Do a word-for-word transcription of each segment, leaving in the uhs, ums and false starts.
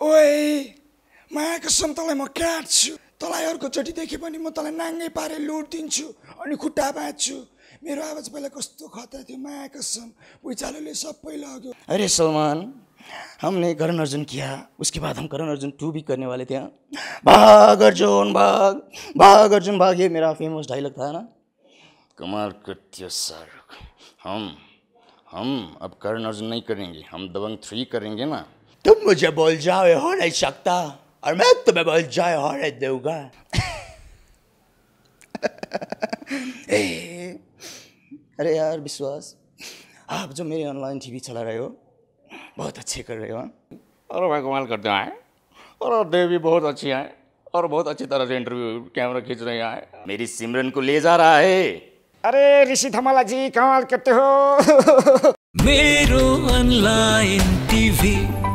ओए माया कसम तँलाई म काट्छु तँलाई अर्कोचोटि देखे पनि म तँलाई नाङ्गै पारे लुट दिन्छु अनि खुट्टा बाँच्छु मेरो आवाज पहिला कस्तो खतरा थियो माया कसम उचालोले सबै लग्यो अरे सलमान हमने करण अर्जुन किया उसके बाद हम करण अर्जुन टू भी करने वाले थे भाग अर्जुन भाग भाग अर्जुन भाग ये मेरा फेमस डायलॉग था ना कमाल करती है शाहरुख हम हम अब करण अर्जुन नहीं करेंगे हम दबंग थ्री करेंगे ना तुम मुझे बोल जाओ हो नहीं सकता और मैं तुम्हें बोल जाए हो नहीं दूंगा अरे यार विश्वास आप जो मेरे ऑनलाइन टीवी चला रहे हो बहुत अच्छे कर रहे हो और भाई कमाल करते हैं और देवी बहुत अच्छी है और बहुत अच्छी तरह से इंटरव्यू कैमरा खींच रही है मेरी सिमरन को ले जा रहा है अरे ऋषि धमाला जी कमाल करते हो मेरो ऑनलाइन टिभी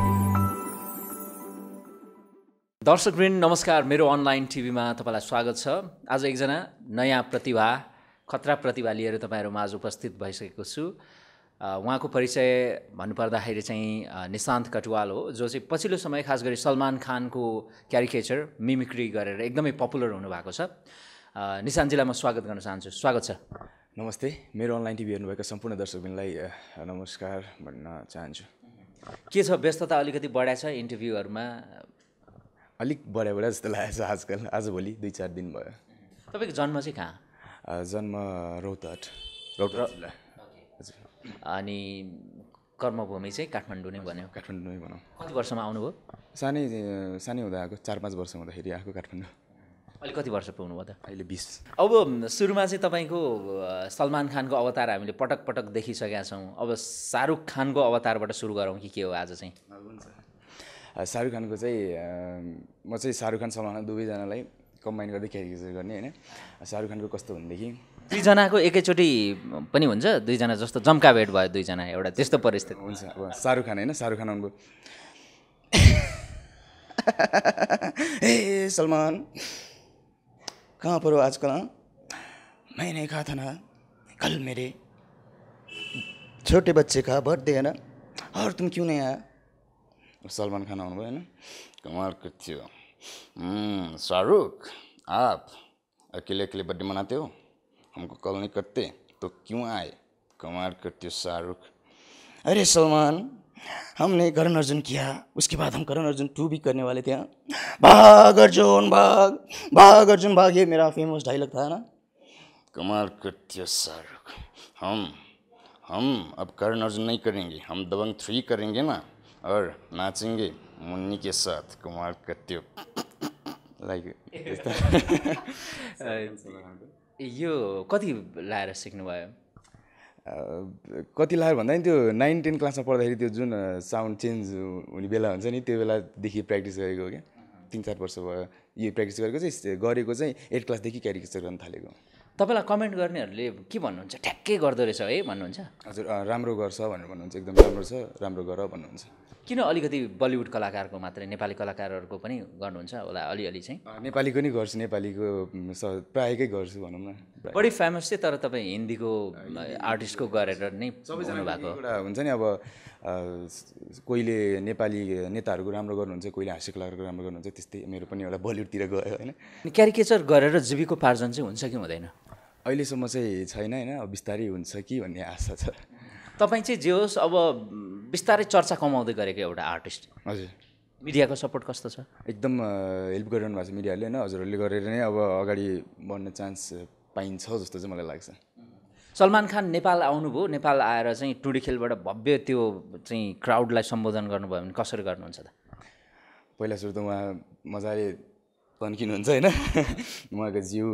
दर्शकवृन्द नमस्कार मेरो अनलाइन टिभीमा तपाईलाई स्वागत छ आज एकजना नयाँ प्रतिभा खतरा प्रतिभा लिएर तपाईहरु माझ उपस्थित भइसकेको छु उहाँको परिचय भन्नुपर्दाखेरि चाहिँ निशान्त कटुवाल हो जो चाहिँ पछिल्लो समय खास गरी सलमान खानको क्यारिकेचर मिमिक्री गरेर एकदमै पपुलर हुनुभएको छ निशान्तजीलाई म स्वागत गर्न चाहन्छु स्वागत छ नमस्ते मेरो अनलाइन टिभी हेर्नुभएका सम्पूर्ण दर्शकबिनलाई नमस्कार भन्न चाहन्छु के छ व्यस्तता अलिकति बढ्या छ इन्टरभ्यूहरुमा अलिक बढ्या बढ्या जस्तो लागेको छ आजकल आजभोलि दुई चार दिन भयो तपाईको जन्म चाहिँ कहाँ जन्म रौतहट रौतहट जिल्ला अनि कर्मभूमि चाहिँ काठमाडौँ नै भन्यो काठमाडौँ नै भनौँ कति वर्षमा आउनुभयो सानै सानै हुँदा आएको चार पाँच वर्ष हुँदाखेरि आएको काठमाडौँ अहिले कति वर्ष पुग्नुभयो त अहिले बिस अब सुरुमा चाहिँ तपाईँको सलमान खानको अवतार हामीले पटक पटक देखिसकेका छौँ अब शाहरुख खानको अवतारबाट सुरु गरौँ कि के हो आज चाहिँ हुन्छ शाहरुख खानको चाहिँ म चाहिँ शाहरुख खान सलमान खान दुवैजनालाई कम्बाइन गर्दै क्यारेक्टर गर्ने होइन शाहरुख खानको कस्तो भनेदेखि दुईजनाको एकैचोटि पनि हुन्छ दुईजना जस्तो जम्का भेट भयो दुईजना एउटा त्यस्तो परिस्थिति हुन्छ अब शाहरुख खान होइन शाहरुख खान आउनुभयो ए सलमान कहाँ पर हो आजकल मैंने कहा था ना कल मेरे छोटे बच्चे का बर्थडे है ना और तुम क्यों नहीं आया सलमान खान आउनुभयो होइन कमाल करती हो शाहरुख आप अकेले अकेले बर्थडे मनाते हो हमको कॉल नहीं करते तो क्यों आए कमाल करती हो शाहरुख अरे सलमान हमने करण अर्जुन किया उसके बाद हम करण अर्जुन टू भी करने वाले थे भाग अर्जुन भाग भाग अर्जुन भाग ये मेरा फेमस डायलॉग था ना कमाल करती हो शाहरुख हम हम अब करण अर्जुन नहीं करेंगे हम दबंग थ्री करेंगे ना और नाचेंगे मुन्नी के साथ कमाल करती हो लाइक यो कति लाएर सिक्नुभयो कति लाएर भन्दा नि त्यो नाइन टेन क्लासमा पढ्दाखेरि त्यो जुन साउन्ड चेन्ज हुने बेला हुन्छ नि त्यो बेलादेखि प्र्याक्टिस गरेको हो क्या तिन चार वर्ष भयो यो प्र्याक्टिस गरेको चाहिँ गरेको चाहिँ एट क्लासदेखि क्यारिकेचर गर्न थालेको तपाईँलाई कमेन्ट गर्नेहरूले के भन्नुहुन्छ ठ्याक्कै गर्दो रहेछ है भन्नुहुन्छ हजुर राम्रो गर्छ भनेर भन्नुहुन्छ एकदम राम्रो छ राम्रो गर भन्नुहुन्छ किन अलिकति बलिउड कलाकारको मात्रै नेपाली कलाकारहरूको पनि गर्नुहुन्छ होला अलिअलि चाहिँ नेपालीको नि गर्छु नेपालीको प्रायःकै गर्छु भनौँ न बढी फेमस चाहिँ तर तपाईँ हिन्दीको आर्टिस्टको गरेर नै हुनु भएको एउटा हुन्छ नि अब कोहीले नेपाली नेताहरूको राम्रो गर्नुहुन्छ कोहीले हास्य कलाकारको राम्रो गर्नुहुन्छ त्यस्तै मेरो पनि एउटा बलिउडतिर गयो होइन क्यारिकेचर गरेर जीविकोपार्जन चाहिँ हुन्छ कि हुँदैन अहिलेसम्म चाहिँ छैन होइन अब बिस्तारै हुन्छ कि भन्ने आशा छ तपाईँ चाहिँ जे होस् अब बिस्तारै चर्चा कमाउँदै गरेको एउटा आर्टिस्ट हजुर मिडियाको सपोर्ट कस्तो छ एकदम हेल्प गरिरहनु भएको छ मिडियाले होइन हजुरहरूले गरेर नै अब अगाडि बढ्ने चान्स पाइन्छ जस्तो चाहिँ मलाई लाग्छ सलमान खान नेपाल आउनुभयो नेपाल आएर चाहिँ टुडी खेलबाट भव्य त्यो चाहिँ क्राउडलाई सम्बोधन गर्नुभयो भने कसरी गर्नुहुन्छ त पहिला सुरु त उहाँ मजाले तन्किनुहुन्छ होइन उहाँको जिउ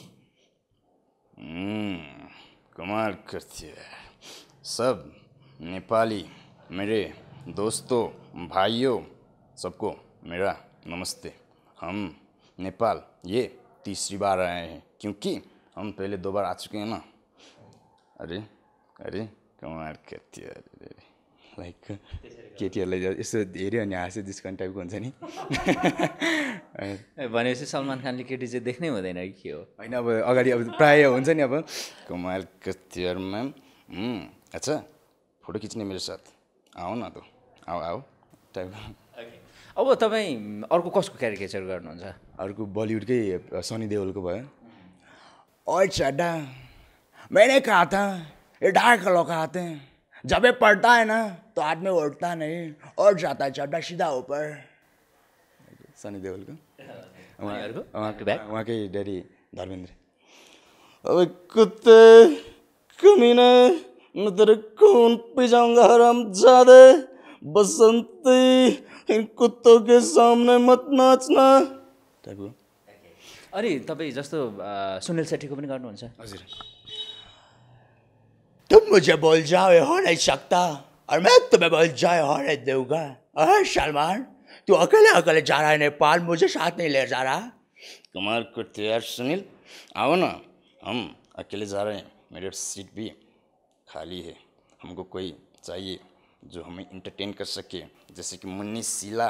कमाल करती है सब नेपाली मेरे दोस्तों भाइयों सबको मेरा नमस्ते हम नेपाल ये तीसरी बार आए हैं क्योंकि हम पहले दो बार आ चुके हैं ना अरे अरे कमाल करती है लाइक केटीहरूलाई यसो हेऱ्यो अनि हाँस्यो डिस्काउन्ट टाइपको हुन्छ नि भनेपछि सलमान खानले केटी चाहिँ देख्नै हुँदैन कि के हो होइन अब अगाडि अब प्रायः हुन्छ नि अब कमाल करती है मैम अच्छा फोटो खींचने मेरे साथ आओ ना तो आओ आओ टाइप अब तपाईँ अर्को कसको क्यारिकेचर गर्नुहुन्छ? अर्को बलिउडकै सनी देओलको भयो। और चड्डा मैंने कहा था ये डार्क लोग आते हैं जब ये पड़ता है ना तो आदमी उठता नहीं और जाता है चड्डा सीधा ऊपर। सनी देओलको उहाँहरूको? उहाँकै ड्याडी धर्मेन्द्र। अब कुत्ते कमीने मैं तेरे खून पी जाऊंगा हरामजादे, बसंती इन कुत्तों के सामने मत नाचना टाइपको। अनि तपाईँ जस्तो सुनिल शेट्टीको पनि गर्नुहुन्छ? हजुर। तुम मुझे बोल जाओ हो नहीं सकता और मैं तुम्हें बोल जाए हो नहीं दूंगा। अरे सलमान तू अकेले अकेले जा रहा है नेपाल, मुझे साथ नहीं ले जा रहा। कमाल करते यार सुनील, आओ ना, हम अकेले जा रहे हैं, मेरे सीट भी खाली है, हमको कोई चाहिए जो हमें इंटरटेन कर सके, जैसे कि मुन्नी शीला।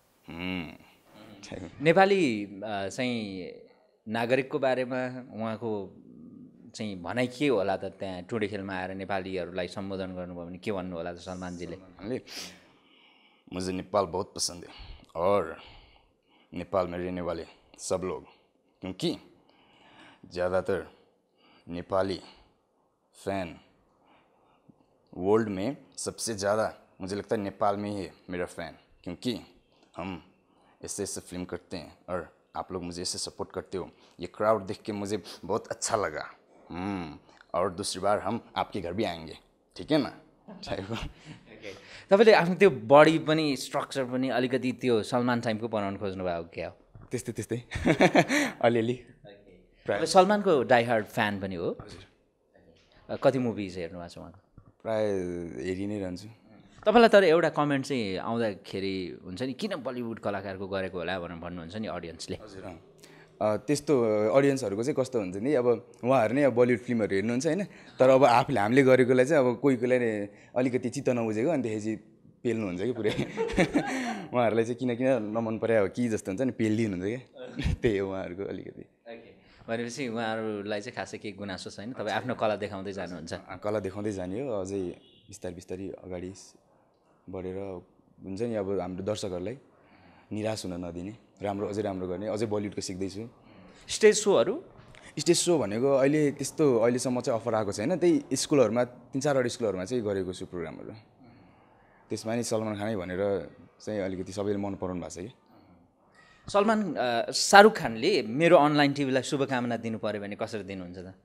नेपाली चाहिँ नागरिकको बारेमा उहाँको चाहिँ भनाइ के होला त? त्यहाँ टुडे खेलमा आएर नेपालीहरूलाई सम्बोधन गर्नुभयो भने के भन्नु होला त सलमानजीले? मुझे नेपाल बहुत पसंद है और नेपाल में रहने वाले सब लोग, क्योंकि ज़्यादातर नेपाली फ़ैन वर्ल्ड में सबसे ज़्यादा मुझे लगता है नेपाल में ही है मेरा फ़ैन, क्योंकि हम ऐसे ऐसे फिल्म करते हैं और आप लोग मुझे ऐसे सपोर्ट करते हो। ये क्राउड देख के मुझे बहुत अच्छा लगा। और दूसरी बार हम आपके घर भी आएंगे, ठीक है ना? तपाईँले आफ्नो त्यो बडी पनि स्ट्रक्चर पनि अलिकति त्यो सलमान टाइपको बनाउनु खोज्नु भएको क्या हो? त्यस्तै त्यस्तै अलिअलि। प्रायः सलमानको डाई हार्ड फ्यान पनि हो? कति मुभिज हेर्नु भएको छ उहाँको? प्रायः हेरि नै रहन्छु। तपाईँलाई तर एउटा कमेन्ट चाहिँ आउँदाखेरि हुन्छ नि, किन बलिउड कलाकारको गरेको होला भनेर भन्नुहुन्छ नि अडियन्सले? हजुर। त्यस्तो अडियन्सहरूको चाहिँ कस्तो हुन्छ नि, अब उहाँहरू नै अब बलिउड फिल्महरू हेर्नुहुन्छ होइन, तर अब आफूले हामीले गरेकोलाई चाहिँ अब कोही कोहीलाई अलिकति चित्त नबुझेको अनि त्यसपछि पेल्नुहुन्छ कि पुरै उहाँहरूलाई चाहिँ किन किन नमन परे अब कि जस्तो हुन्छ नि, पेलिदिनुहुन्छ क्या, त्यही हो उहाँहरूको अलिकति। भनेपछि उहाँहरूलाई चाहिँ खासै केही गुनासो छैन, तपाईँ आफ्नो कला देखाउँदै जानुहुन्छ? कला देखाउँदै जाने हो, अझै बिस्तारै बिस्तारै अगाडि बढेर हुन्छ नि, अब हाम्रो दर्शकहरूलाई निराश हुन नदिने, राम्रो अझै राम्रो गर्ने, अझै बलिउडको सिक्दैछु। स्टेज सोहरू? स्टेज सो भनेको अहिले त्यस्तो अहिलेसम्म चाहिँ अफर आएको छैन, त्यही स्कुलहरूमा तिन चारवटा स्कुलहरूमा चाहिँ गरेको छु प्रोग्रामहरू। त्यसमा नि सलमान खानै भनेर चाहिँ अलिकति सबैले मन पराउनु भएको छ कि। सलमान शाहरुख खानले मेरो अनलाइन टिभीलाई शुभकामना दिनु पऱ्यो भने कसरी दिनुहुन्छ त?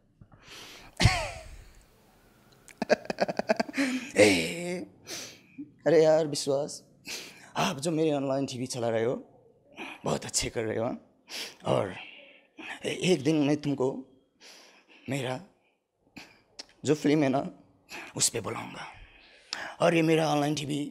अरे यार विश्वास, आप जो मेरे ऑनलाइन टीवी चला रहे हो बहुत अच्छे कर रहे हो, और एक दिन मैं तुमको मेरा जो फिल्म है ना उस पर बुलाऊंगा, और ये मेरा ऑनलाइन टीवी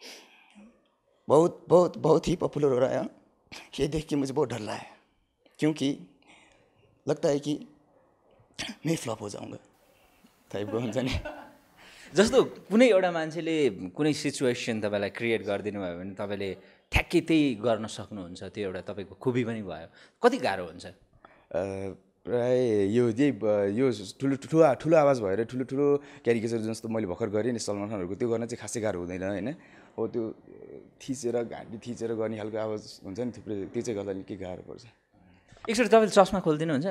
बहुत बहुत बहुत ही पॉपुलर हो रहा है। ये देख के मुझे बहुत डर रहा है, क्योंकि लगता है कि मैं फ्लॉप हो जाऊंगा टाइपको हुन्छ नि। जस्तो कुनै एउटा मान्छेले कुनै सिचुएसन तपाईँलाई क्रिएट गरिदिनु भयो भने तपाईँले ठ्याक्कै त्यही गर्न सक्नुहुन्छ, त्यो एउटा तपाईँको खुबी पनि भयो। कति गाह्रो हुन्छ? प्राय यो यही यो ठुलो ठुलो ठुलो आवाज भएर ठुलो ठुलो क्यारिकेचर जस्तो मैले भर्खर गरेँ नि सलमान खानहरूको, त्यो गर्न चाहिँ खासै गाह्रो हुँदैन होइन। हो त्यो थिचेर घाँटी थिचेर गर्ने खालको आवाज हुन्छ नि थुप्रै, त्यो चाहिँ गर्दा निकै गाह्रो पर्छ। एकचोटि तपाईँले चस्मा खोलिदिनुहुन्छ?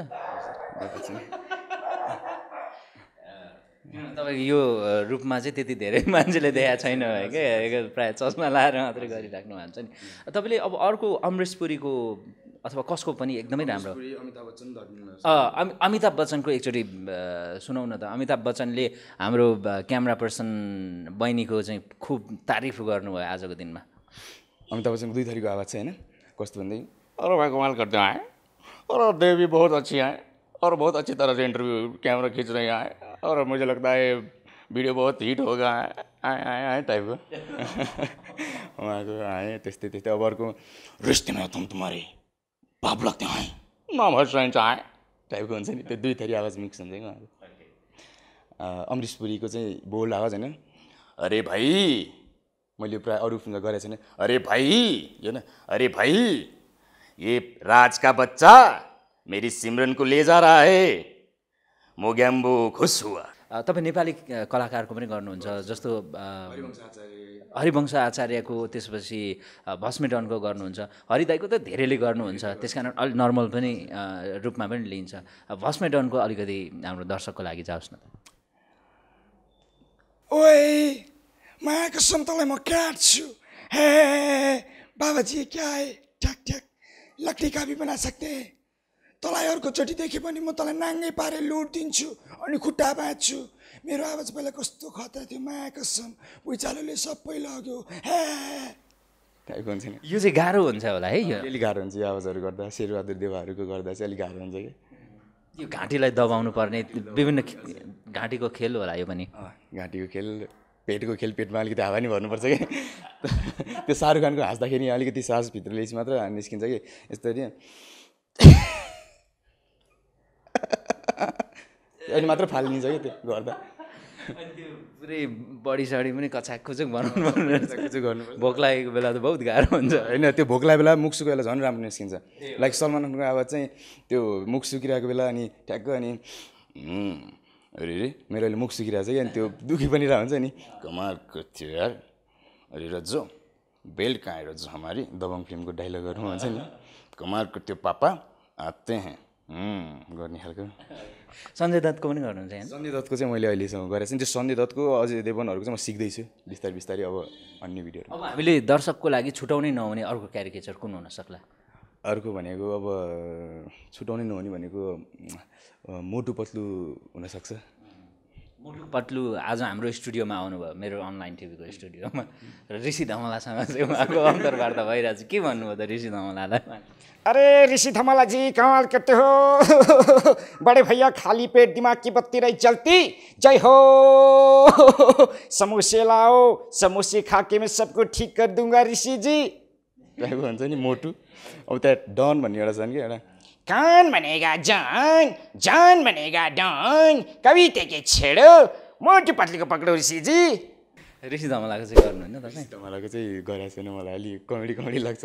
तपाईँको यो रूपमा चाहिँ त्यति धेरै मान्छेले देखाएको छैन क्या, प्रायः चस्मा लाएर मात्रै गरिराख्नु भएको छ नि। तपाईँले अब अर्को अमरेश पुरीको अथवा कसको पनि एकदमै राम्रो, अमिताभ बच्चनको एकचोटि सुनाउ न त। अमिताभ बच्चनले हाम्रो क्यामेरा पर्सन बहिनीको चाहिँ खुब तारिफ गर्नुभयो आजको दिनमा। अमिताभ बच्चनको दुई थरीको आवाज छ होइन, कस्तो भन्दै, और भाई कमाल करते हैं, और देवी बहुत अच्छी हैं और बहुत अच्छी तरह से इंटरव्यू कैमरा खींच रहे हैं, और मुझे लगता है वीडियो बहुत हिट होगा आए आए आए टाइप को उहाँको आएँ त्यस्तै त्यस्तै। अब अर्को रिश्ते में तुम तुम्हारे पाप लगते हैं नाम हर्षण चाहे टाइपको हुन्छ नि, त्यो दुई थरी आवाज मिक्स हुन्छ कि उहाँको। अमरेश पुरीको चाहिँ बोल्ड आवाज होइन, अरे भाई, मैले प्रायः अरू फिल्ममा गरेको छैन। अरे भाई यो ना, अरे भाई ये राज का बच्चा मेरी सिमरन को ले जा रहा है, मोगैम्बो खुश हुआ। तपाईँ नेपाली कलाकारको पनि गर्नुहुन्छ जस्तो हरिवंश आचार्यको, त्यसपछि भस्मेडनको गर्नुहुन्छ, हरिदाईको त धेरैले गर्नुहुन्छ, त्यस कारण अलिक नर्मल पनि रूपमा पनि लिइन्छ। भस्मेडनको अलिकति हाम्रो दर्शकको लागि जाओस् न। ओए माया कसम तँलाई म काट्छु। हे बाबाजी क्या है, ठ्याक ठ्याक लकडी का भी बना सकते हैं। तँलाई अर्कोचोटि देखे पनि म तँलाई नाङ्गै पारे लुट दिन्छु अनि खुट्टा बाँच्छु। मेरो आवाज पहिला कस्तो खतरा थियो, माया कसम उचालोले सबै लग्यो। हे टाइपको हुन्छ नि। यो चाहिँ गाह्रो हुन्छ होला है, यो अलिक गाह्रो हुन्छ यो आवाजहरू गर्दा, शेरबहादुर देवाहरूको गर्दा चाहिँ अलिक गाह्रो हुन्छ कि। यो घाँटीलाई दबाउनु पर्ने विभिन्न घाँटीको खेल होला यो पनि। घाँटीको खेल, पेटको खेल, पेटमा अलिकति हावा नि भर्नुपर्छ कि। त्यो शाहरुख खानको हाँस्दाखेरि अलिकति सासभित्रले मात्र निस्किन्छ कि यस्तरी अनि मात्र फालिदिन्छ कि त्यो गर्दा। पुरै बडी सडी पनि कचाक खुचुक बनाउनु पर्ने, गर्नु भोक लागेको बेला त बहुत गाह्रो हुन्छ होइन। त्यो भोक लागेको बेला मुख सुकेको बेला झन् राम्रो निस्किन्छ। लाइक सलमान खानको आवाज चाहिँ त्यो मुख सुकिरहेको बेला अनि ठ्याक्क अनि अरे रे मेरो अहिले मुख सुकिरहेको छ कि अनि त्यो दुखी पनि रह हुन्छ नि। कमाल थियो यार। अरे रज्जो बेल्ट कहाँ है रज्जो हमारी, दबङ फिल्मको डाइलगहरू हुन्छ नि। कमाल थियो पापा आते हैं गर्ने खालको। सञ्जय दत्तको पनि गर्नुहुन्छ होइन? सञ्जय दत्तको चाहिँ मैले अहिलेसम्म गरेको छु। त्यो सञ्जय दत्तको अजय देवगनहरूको चाहिँ म सिक्दैछु बिस्तारै बिस्तारै अब अन्य भिडियोहरू। अब हामीले दर्शकको लागि छुटाउनै नहुने अर्को क्यारिकेचर कुन हुन सक्ला? अर्को भनेको अब छुटाउनै नहुने भनेको मोटु पत्लु हुनसक्छ। मोटु पत्लु आज हाम्रो स्टुडियोमा आउनुभयो, मेरो अनलाइन टिभीको स्टुडियोमा, र ऋषि धमलासँग चाहिँ उहाँको अन्तर्वार्ता भइरहेको छ। के भन्नुभयो त ऋषि धमलालाई? अरे ऋषि धमला जी कमाल करते हो। बड़े भैया खाली पेट दिमाग की बत्ती रही जलती, जय हो। समोसे लाओ, समोसे खा के मैं सबको ठीक कर दूंगा ऋषि जी। भन्छ नि मोटु। अब त्यहाँ डन भन्ने एउटा छ नि कि एउटा कौन बनेगा जान, जान बनेगा डन, कविता के छेड़ो, मोटू पतली को पकड़ो ऋषि जी। ऋषि धमलाको चाहिँ गर्नुहुन्न तपाईँ? मलाई चाहिँ गरेको छैन, मलाई अलिक कमेडी कमेडी लाग्छ।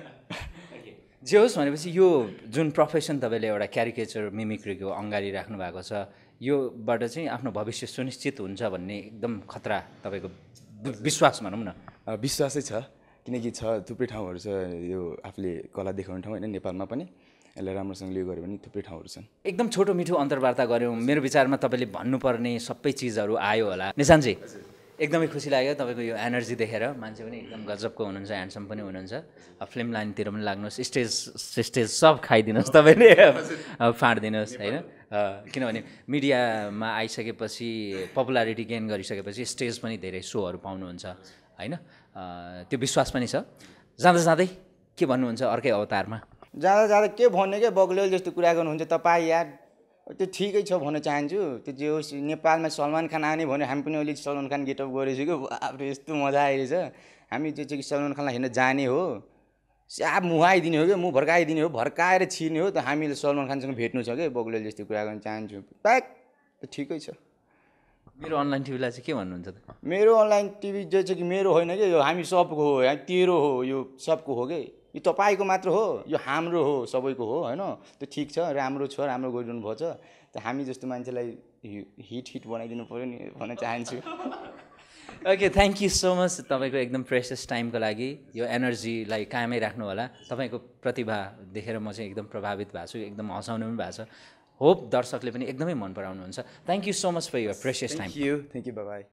जे होस् भनेपछि यो जुन प्रोफेसन तपाईँले एउटा क्यारिकेचर मिमिक्रीको अँगाली राख्नु भएको छ, योबाट चाहिँ आफ्नो भविष्य सुनिश्चित हुन्छ भन्ने एकदम खतरा तपाईँको विश्वास भनौँ न? विश्वासै छ, किनकि छ थुप्रै ठाउँहरू छ यो आफूले कला देखाउने ठाउँ होइन। नेपालमा पनि यसलाई राम्रोसँगले गऱ्यो भने थुप्रै ठाउँहरू छन्। एकदम छोटो मिठो अन्तर्वार्ता गऱ्यौँ। मेरो विचारमा तपाईँले भन्नुपर्ने सबै चिजहरू आयो होला। निशान्तजी एकदमै खुसी लाग्यो तपाईँको यो एनर्जी देखेर। मान्छे पनि एकदम गजबको हुनुहुन्छ, ह्यान्डसम पनि हुनुहुन्छ। फिल्म लाइनतिर पनि लाग्नुहोस्, स्टेज स्टेज सब खाइदिनुहोस् तपाईँले, फाँडिदिनुहोस् होइन। किनभने मिडियामा आइसकेपछि, पपुलारिटी गेन गरिसकेपछि स्टेज पनि धेरै सोहरू पाउनुहुन्छ होइन, त्यो विश्वास पनि छ। जाँदा जाँदै के भन्नुहुन्छ अर्कै अवतारमा? जाँदा जाँदा के भन्ने के बग्लेल जस्तो कुरा गर्नुहुन्छ तपाईँ यार। त्यो ठिकै छ भन्न चाहन्छु। त्यो जे होस् नेपालमा सलमान खान आउने भने हामी पनि अलिक सलमान खान गेटअप गरेछु कि अब यस्तो मजा आइरहेछ। हामी त्यो चाहिँ सलमान खानलाई हेर्न जाने हो, स्याब मुहाइदिने हो कि मुख भर्काइदिने हो, भर्काएर छिर्ने हो। त हामीले सलमान खानसँग भेट्नु छ कि बग्लेल जस्तो कुरा गर्न चाहन्छु। प्याक त ठिकै छ। मेरो अनलाइन टिभीलाई चाहिँ के भन्नुहुन्छ त? मेरो अनलाइन टिभी जो चाहिँ कि मेरो होइन कि यो हामी सबको हो, यहाँ तेरो हो, यो सबको हो कि यो तपाईँको मात्र हो, यो हाम्रो हो, सबैको हो होइन। त्यो ठिक छ, राम्रो छ, राम्रो गरिदिनु भएको छ। त हामी जस्तो मान्छेलाई हिट हिट बनाइदिनु पऱ्यो नि भन्न चाहन्छु। Okay, thank you so much तपाईँको एकदम प्रेसियस टाइमको लागि। यो एनर्जीलाई कायमै राख्नु होला। तपाईँको प्रतिभा देखेर म चाहिँ एकदम प्रभावित भएको छु, एकदम हँसाउनु पनि भएको छ। होप दर्शकले पनि एकदमै मन पराउनुहुन्छ। Thank you so much for your precious time. Thank you, thank you, bye by.